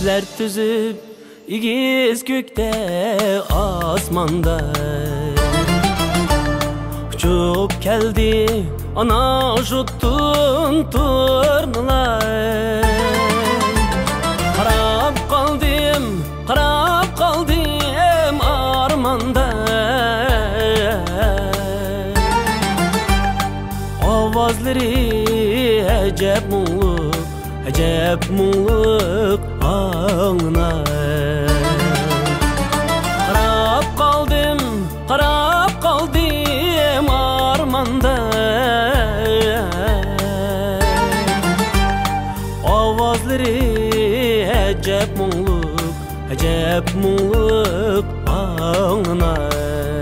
Kalpler tüzüp igiz gökte asmanda uçup geldi ana juttun turnalar. Qarab qaldım armanda. Ovozlari ajab muңлуq anglar. Qarab qaldım armanda. Ovozlari ajab muңлуq anglar.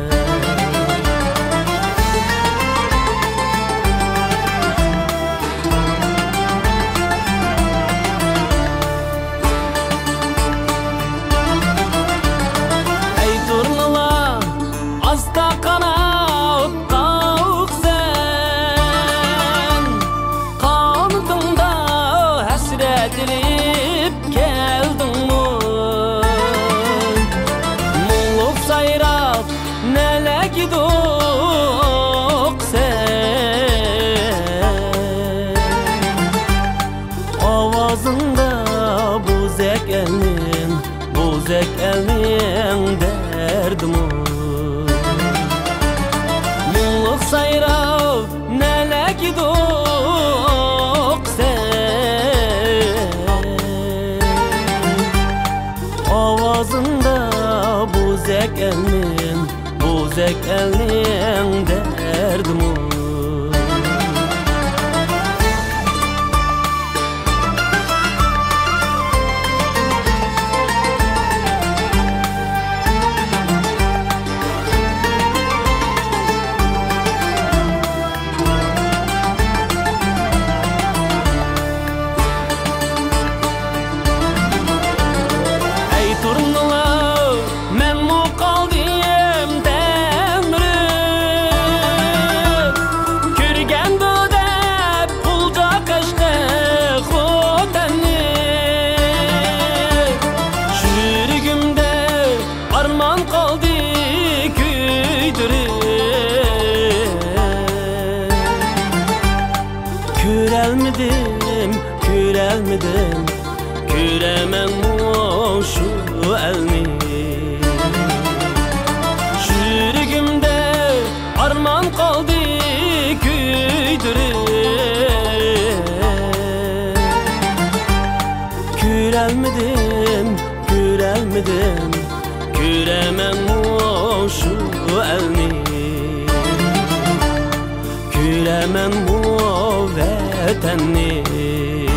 Buzek elnin derdimu muңlуq sayrab nele gidoq sen. Ovozunda buzek elnin derdimu. Körelmedim, köremem şu elni. Şürgümde arman kaldı küydürüp. Körelmedim, köremem şu elni. Köremem vatanni.